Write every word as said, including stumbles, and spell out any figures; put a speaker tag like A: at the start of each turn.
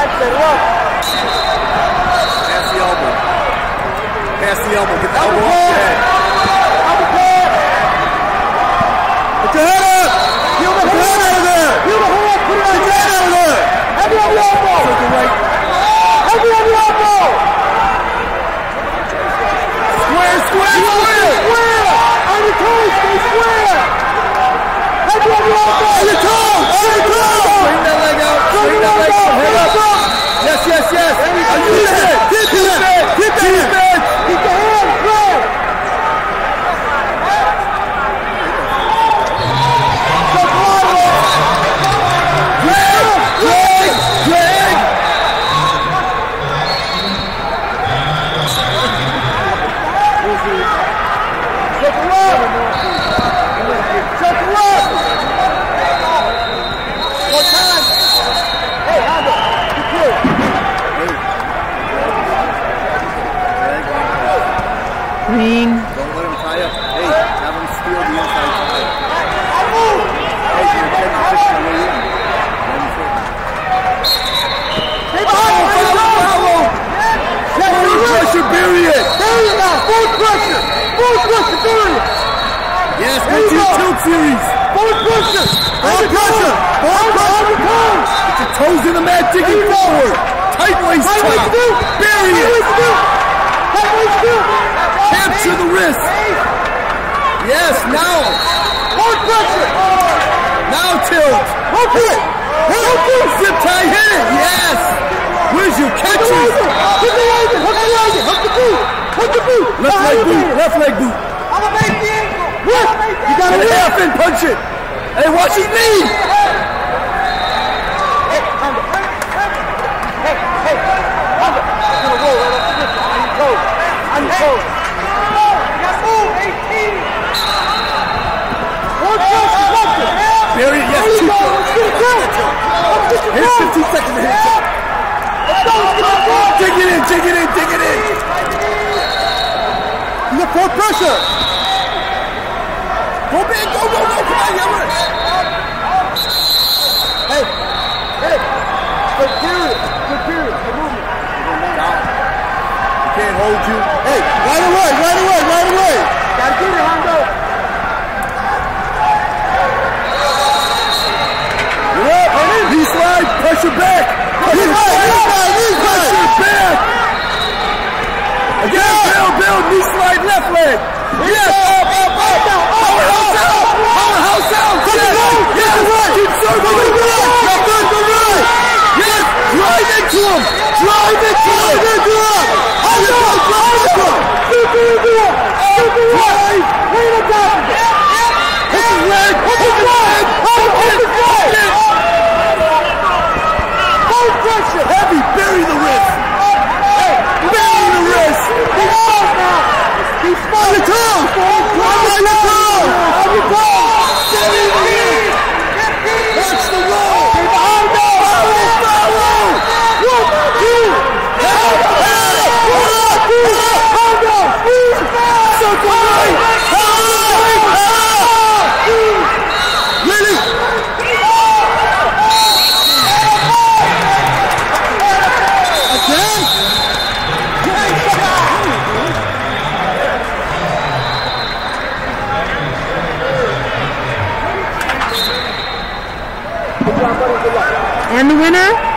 A: Pass the elbow. Pass the elbow. Get the elbow off your head. Put your head up. Put your head out of there. Put your head out of there. Heavy on the elbow. Circle right. Heavy on the elbow. Square, square, square. Square. On your toes. Stay square. Heavy on the elbow. On your toes. On your toes. Swing that leg out. Swing that leg out. Head up. Yes, yes, yes. Are you there? Keep it. Keep it. Keep it. Keep the hand. Grab.
B: Green.
A: Don't let him tie up. Hey, have him steal the inside tie. Hey, you're getting the fish on the way in. Hey, follow, follow, follow! Full pressure, bury it! Bury it now! Full pressure! Full pressure, bury it! Yes, go to your tilt series! Full pressure! Full pressure! Full pressure! Get your toes in the mat, digging forward! Tight waist top! Bury it! Tight waist top! Capture the wrist. Yes, now. More pressure. Now tilt. Hook it. Hook it. Zip tie, hit it. Yes. Where's your catches? Hook the leg. Hook the leg. Hook the boot. Hook the boot. Left leg boot. Left leg boot. I'm gonna make the ankle. What? You gotta laugh and punch it. Hey, watch his knee. Hey, Honda. Hey, hey, Honda. You're gonna roll right off the distance. On your toes. On your toes. Bury it, yes, two Here's fifteen seconds to hit it. Dig it in, dig it in, dig it in. You got full pressure. Go big, go, go, go, come on, yell it. Hey, hey, good period, good period, good movement. You can't hold you. Hey, right away, right away, right away. Gotta get it, Hondo. Knee slide, pressure back. Pressure back. Pressure back. Again, build, build, knee slide, left leg. Yes. Up, up, up. Powerhouse out. Powerhouse out. Yes. Yes. Keep circling. Go good, go good. Yes. Drive into him. Drive into him. Drive into him. Drive into him. Drive into him. Drive. Right on top of it. Hit the leg. Hit the leg. Hit the leg. Pressure. Heavy, bury the wrist. Hey, bury the wrist. He's falls now. He's falls. On your toes. On your toes. On your toes. Bury the wrist. Watch the roll. Follow, follow. One, two. Hey, hey. One, two. Hold on. Circle right. Ready?
B: And the winner?